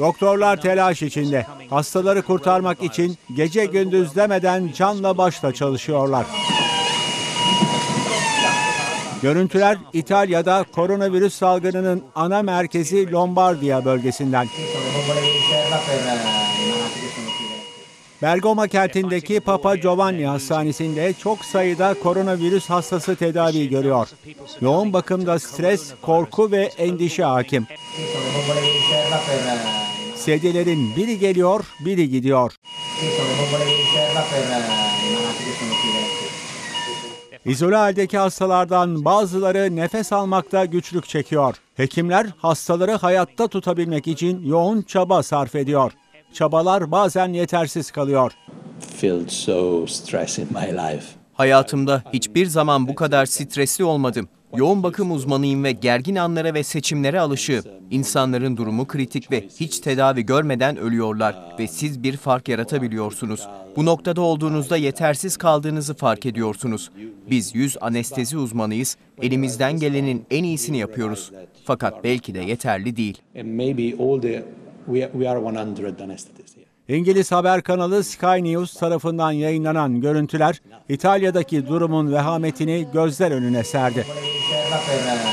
Doktorlar telaş içinde. Hastaları kurtarmak için gece gündüz demeden canla başla çalışıyorlar. Görüntüler İtalya'da koronavirüs salgınının ana merkezi Lombardiya bölgesinden. Bergamo kentindeki Papa Giovanni Hastanesi'nde çok sayıda koronavirüs hastası tedavi görüyor. Yoğun bakımda stres, korku ve endişe hakim. Sedyelerin biri geliyor, biri gidiyor. İzole haldeki hastalardan bazıları nefes almakta güçlük çekiyor. Hekimler hastaları hayatta tutabilmek için yoğun çaba sarf ediyor. Çabalar bazen yetersiz kalıyor. Hayatımda hiçbir zaman bu kadar stresli olmadım. Yoğun bakım uzmanıyım ve gergin anlara ve seçimlere alışığım. İnsanların durumu kritik ve hiç tedavi görmeden ölüyorlar ve siz bir fark yaratabiliyorsunuz. Bu noktada olduğunuzda yetersiz kaldığınızı fark ediyorsunuz. Biz 100 anestezi uzmanıyız, elimizden gelenin en iyisini yapıyoruz. Fakat belki de yeterli değil. İngiliz haber kanalı Sky News tarafından yayınlanan görüntüler İtalya'daki durumun vehametini gözler önüne serdi.